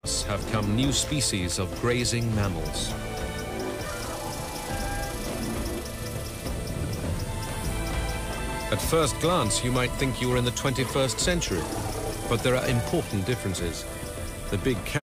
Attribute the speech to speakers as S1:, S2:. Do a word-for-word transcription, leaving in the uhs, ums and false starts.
S1: have come new species of grazing mammals. At first glance, you might think you were in the twenty-first century, but there are important differences. The big